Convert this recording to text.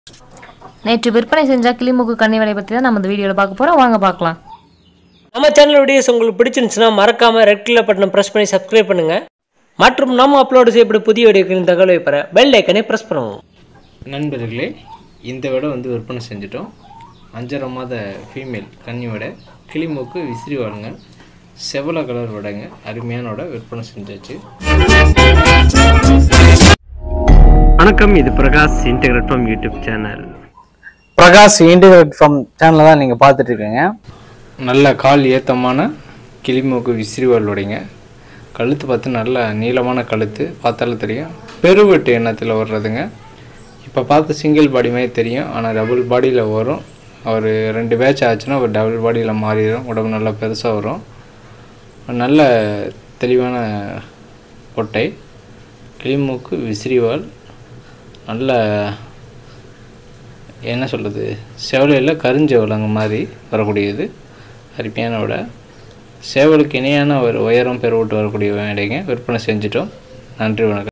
நேற்று விற்பனை செஞ்ச கிளிமூக்கு கன்னி வலை பற்றி தான் நம்ம இந்த வீடியோவில் பார்க்க போகிறோம். வாங்க பார்க்கலாம். நம்ம சேனல் வீடியோஸ் உங்களுக்கு பிடிச்சிருந்துச்சுன்னா மறக்காமல் ரெட் கலர் பட்டனை ப்ரெஸ் பண்ணி சப்ஸ்கிரைப் பண்ணுங்கள். மற்றும் நம்ம அப்லோடு செய்யப்பட்ட புதிய வீடியோக்களின் தகவலை பெற பெல் ஐக்கனை ப்ரெஸ் பண்ணுவோம். நண்பர்களே, இந்த விடை விற்பனை செஞ்சிட்டோம். 5.5 மாத ஃபீமேல் கன்னி விடை, கிளிமூக்கு விசிறி வாழுங்க, செவல கலர் விடைங்க. அருமையான விடை விற்பனை செஞ்சாச்சு. வணக்கம், இது Prakash integrate farm YouTube channel. Prakash integrate farm சேனலில் தான் நீங்கள் பார்த்துட்டு இருக்கீங்க. நல்ல கால் ஏத்தமான கிளிமூக்கு விசிறிவால் உடைங்க. கழுத்து பார்த்து நல்ல நீளமான கழுத்து, பார்த்தாலும் தெரியும். பெருவெட்டு எண்ணத்தில் வர்றதுங்க. இப்போ பார்த்து சிங்கிள் பாடி மாதிரி தெரியும், ஆனால் டபுள் பாடியில் வரும். அவர் 2 பேட்ச் ஆச்சுன்னா ஒரு டபுள் பாடியில் மாறிடும். உடம்பு நல்லா பெருசாக வரும். நல்ல தெளிவான கொட்டை, கிளிமூக்கு விசிறிவால், நல்ல என்ன சொல்கிறது, செவலையில் கருஞ்செவலங்க மாதிரி வரக்கூடியது. அருமையான விட, சேவலுக்கு இணையான ஒரு உயரம் பெருவிட்டு வரக்கூடிய வேலைங்க விற்பனை செஞ்சிட்டோம். நன்றி, வணக்கம்.